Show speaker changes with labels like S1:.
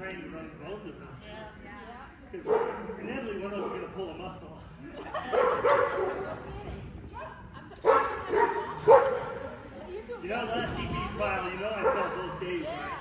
S1: trying to run both of us. Because inevitably one of us is going to pull a muscle. You know, last CPE trial, you know I felt both days, right?